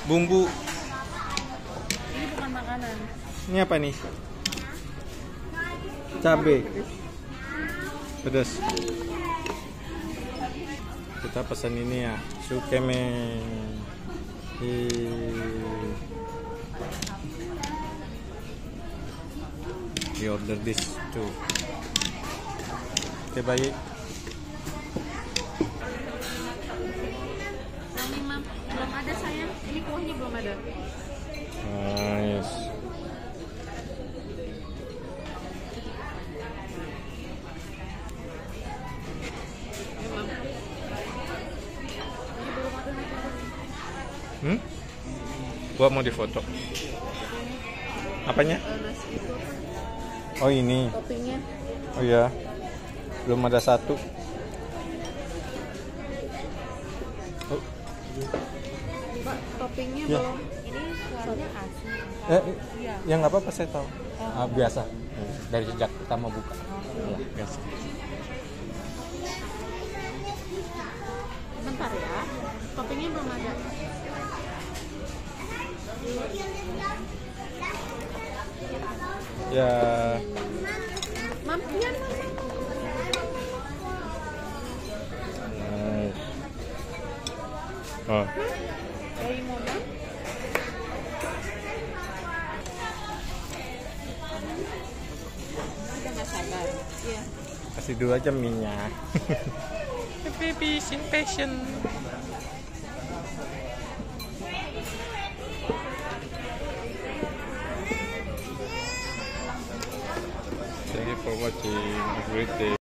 Bumbu. Ini bukan makanan. Ini apa nih? Cabe. Pedas. Kita pesan ini ya, sukeme. We order this too. Oke, baik. Ini mam, belum ada sayang. Ini kuahnya belum ada. Nice. Ini mam. Ini belum ada. Gua mau difoto. Apanya? Nasi itu apa? Oh, ini. Toppingnya. Oh iya. Belum ada satu. Oh. Mbak, toppingnya Ya. belum. Ini suaranya asli. Iya. Ya nggak apa-apa, saya tahu. Biasa. Dari sejak pertama buka. Ya, biasa. Bentar ya. Toppingnya belum ada. Ya. Mam, iya mam. Nice. Oh. Dari mama. Udah nggak sabar. Iya. Kasih dulu aja minyak. Baby, sin passion. Thank you for watching. Have a great day.